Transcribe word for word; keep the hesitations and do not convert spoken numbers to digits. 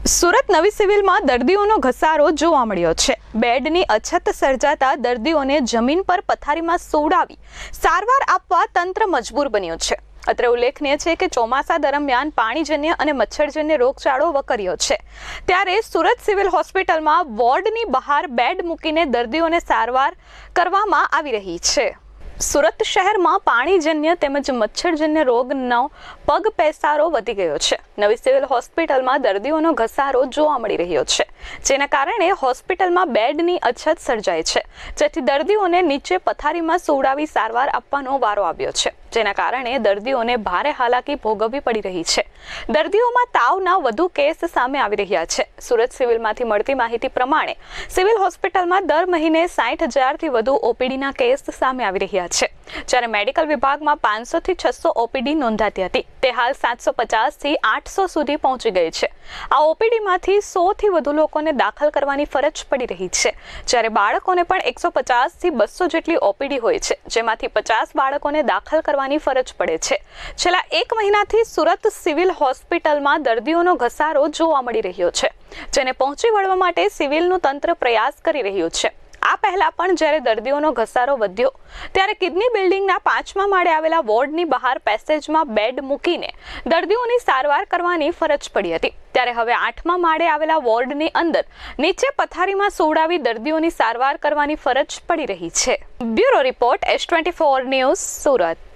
સુરત નવી સિવિલમાં દર્દીઓનો ઘસારો જોવા મળ્યો છે। બેડની અછત સર્જાતા દર્દીઓને જમીન પર પથારીમાં સુવડાવી સારવાર આપવા તંત્ર મજબૂર બન્યું છે। અત્રે ઉલ્લેખનીય છે કે ચોમાસા દરમિયાન પાણીજન્ય અને મચ્છરજન્ય રોગચાળો વકર્યો છે, ત્યારે સુરત સિવિલ હોસ્પિટલમાં વોર્ડની બહાર બેડ મૂકીને દર્દીઓને સારવાર કરવામાં આવી રહી છે। સુરત શહેરમાં પાણીજન્ય તેમજ મચ્છરજન્ય રોગનો પગ પેસારો વધી ગયો છે। નવી સિવિલ હોસ્પિટલમાં દર્દીઓનો ઘસારો જોવા મળી રહ્યો છે, જેના કારણે હોસ્પિટલમાં બેડની અછત સર્જાય છે, જેથી દર્દીઓને નીચે પથારીમાં સુવડાવી સારવાર આપવાનો વારો આવ્યો છે, જેના કારણે દર્દીઓને ભારે હાલાકી ભોગવવી પડી રહી છે। દર્દીઓમાં તાવના વધુ કેસ સામે આવી રહ્યા છે। સુરત સિવિલમાંથી મળતી માહિતી પ્રમાણે સિવિલ હોસ્પિટલમાં દર મહિને સાઠ હજારથી વધુ ઓપીડીના કેસ સામે આવી રહ્યા છે, જ્યારે મેડિકલ વિભાગમાં પાંચસો થી છસો ઓપીડી નોંધાતી હતી, તે હાલ સાતસો પચાસ થી આઠસો સુધી પહોંચી ગઈ છે। આ ઓપીડીમાંથી સો થી વધુ લોકોને દાખલ કરવાની ફરજ પડી રહી છે, જ્યારે બાળકોને પણ એકસો પચાસ થી બસો જેટલી ઓપીડી હોય છે, જેમાંથી પચાસ બાળકોને દાખલ કરવાની ફરજ પડે છે। છેલ્લા એક મહિનાથી સુરત સિવિલ હોસ્પિટલમાં દર્દીઓનો ઘસારો જોવા મળી રહ્યો છે, જેને પહોંચી વળવા માટે સિવિલનું તંત્ર પ્રયાસ કરી રહ્યું છે। આ પહેલા પણ જ્યારે દર્દીઓનો ઘસારો વધ્યો ત્યારે કિડની બિલ્ડિંગના પાંચમા માળે આવેલા વોર્ડની બહાર પેસેજમાં બેડ મૂકીને દર્દીઓની સારવાર કરવાની ફરજ પડી હતી, ત્યારે હવે આઠમા માળે આવેલા વોર્ડની અંદર નીચે પથારીમાં સુવડાવી દર્દીઓની સારવાર કરવાની ફરજ પડી રહી છે। Bureau report S twenty four news Surat.